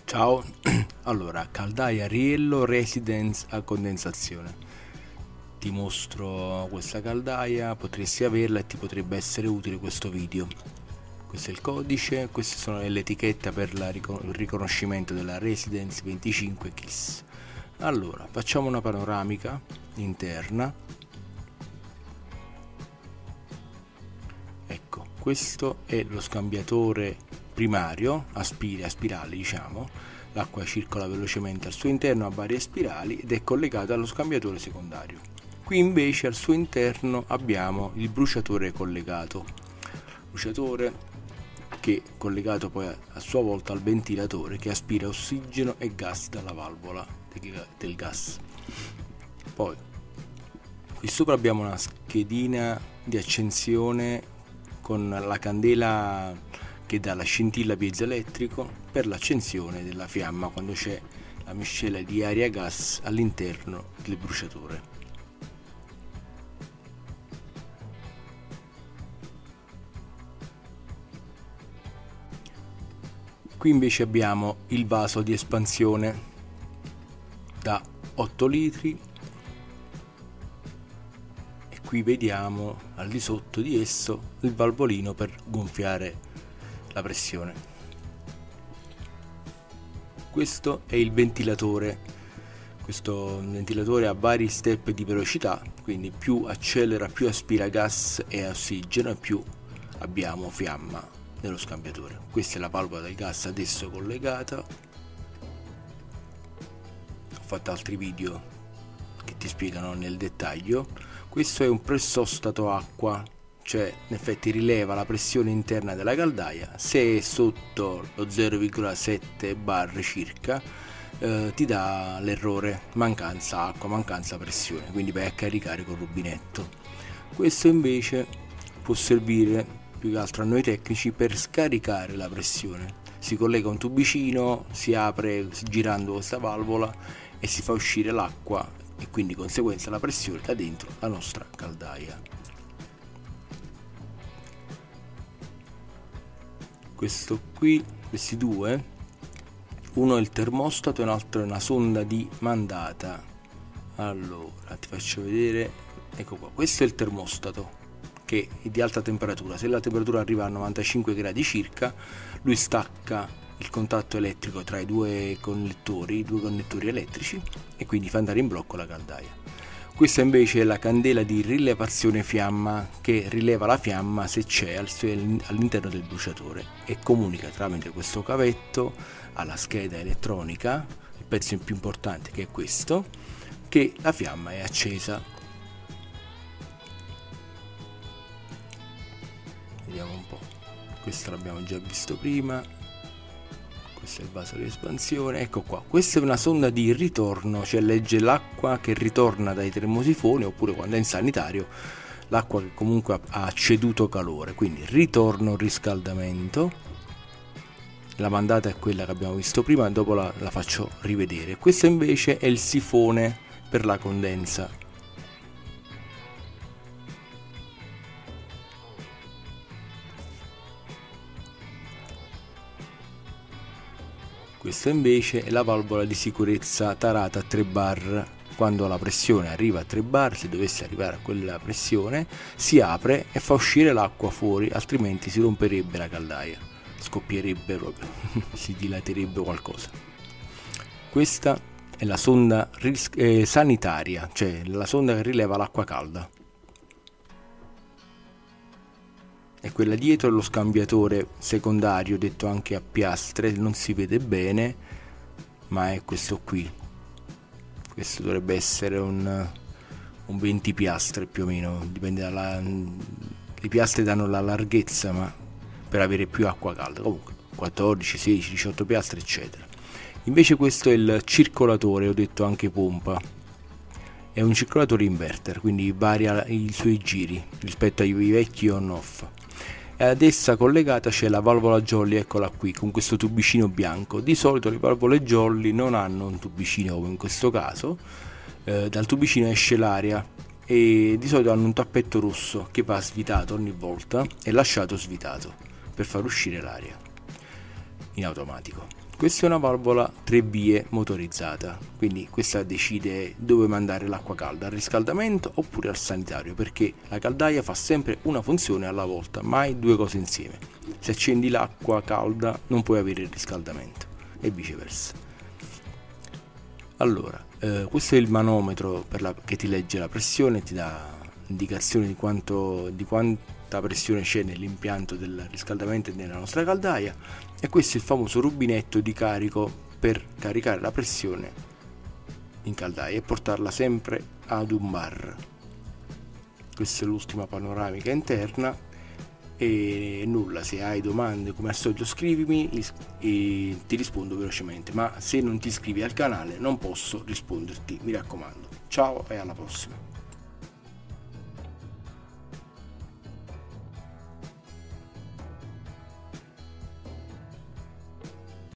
Ciao, allora caldaia Riello Residence a condensazione. Ti mostro questa caldaia, potresti averla e ti potrebbe essere utile questo video. Questo è il codice, queste sono le etichette per il riconoscimento della Residence 25 KISS. Allora, facciamo una panoramica interna. Ecco, questo è lo scambiatore primario a spirali, diciamo. L'acqua circola velocemente al suo interno a varie spirali ed è collegato allo scambiatore secondario. Qui invece al suo interno abbiamo il bruciatore collegato, bruciatore che è collegato poi a sua volta al ventilatore che aspira ossigeno e gas dalla valvola del gas. Poi qui sopra abbiamo una schedina di accensione con la candela che dà la scintilla piezoelettrico per l'accensione della fiamma quando c'è la miscela di aria e gas all'interno del bruciatore. Qui invece abbiamo il vaso di espansione da 8 litri e qui vediamo al di sotto di esso il valvolino per gonfiare la pressione. Questo è il ventilatore. Questo ventilatore ha vari step di velocità, quindi più accelera, più aspira gas e ossigeno e più abbiamo fiamma nello scambiatore. Questa è la valvola del gas adesso collegata. Ho fatto altri video che ti spiegano nel dettaglio. Questo è un pressostato acqua, cioè in effetti rileva la pressione interna della caldaia. Se è sotto lo 0,7 bar circa ti dà l'errore mancanza acqua, mancanza pressione, quindi vai a caricare col rubinetto. Questo invece può servire più che altro a noi tecnici per scaricare la pressione. Si collega un tubicino, si apre girando questa valvola e si fa uscire l'acqua e quindi di conseguenza la pressione da dentro la nostra caldaia. Questo qui, questi due, uno è il termostato e un altro è una sonda di mandata. Allora ti faccio vedere, ecco qua, questo è il termostato che è di alta temperatura. Se la temperatura arriva a 95 gradi circa, lui stacca il contatto elettrico tra i due connettori elettrici e quindi fa andare in blocco la caldaia. Questa invece è la candela di rilevazione fiamma che rileva la fiamma se c'è all'interno del bruciatore e comunica tramite questo cavetto alla scheda elettronica, il pezzo più importante che è questo, che la fiamma è accesa. Vediamo un po', questo l'abbiamo già visto prima, questo è il vaso di espansione, ecco qua, questa è una sonda di ritorno, cioè legge l'acqua che ritorna dai termosifoni oppure quando è in sanitario, l'acqua che comunque ha ceduto calore, quindi ritorno riscaldamento. La mandata è quella che abbiamo visto prima, dopo la faccio rivedere. Questo invece è il sifone per la condensa. Questa invece è la valvola di sicurezza tarata a 3 bar. Quando la pressione arriva a 3 bar, se dovesse arrivare a quella pressione, si apre e fa uscire l'acqua fuori, altrimenti si romperebbe la caldaia, scoppierebbe proprio, si dilaterebbe qualcosa. Questa è la sonda sanitaria, cioè la sonda che rileva l'acqua calda. E quella dietro è lo scambiatore secondario, detto anche a piastre, non si vede bene, ma è questo qui. Questo dovrebbe essere un 20 piastre più o meno, dipende le piastre danno la larghezza, ma per avere più acqua calda, comunque 14, 16, 18 piastre eccetera. Invece questo è il circolatore, ho detto anche pompa. È un circolatore inverter, quindi varia i suoi giri rispetto ai vecchi on-off. E ad essa collegata c'è la valvola jolly, eccola qui, con questo tubicino bianco. Di solito le valvole jolly non hanno un tubicino come in questo caso, dal tubicino esce l'aria e di solito hanno un tappetto rosso che va svitato ogni volta e lasciato svitato per far uscire l'aria in automatico. Questa è una valvola 3 vie motorizzata, quindi questa decide dove mandare l'acqua calda, al riscaldamento oppure al sanitario, perché la caldaia fa sempre una funzione alla volta, mai due cose insieme. Se accendi l'acqua calda non puoi avere il riscaldamento e viceversa. Allora, questo è il manometro che ti legge la pressione, ti dà indicazione di quanta pressione c'è nell'impianto del riscaldamento della nostra caldaia, e questo è il famoso rubinetto di carico per caricare la pressione in caldaia e portarla sempre ad un bar. Questa è l'ultima panoramica interna e nulla, se hai domande come al solito scrivimi e ti rispondo velocemente, ma se non ti iscrivi al canale non posso risponderti, mi raccomando. Ciao e alla prossima.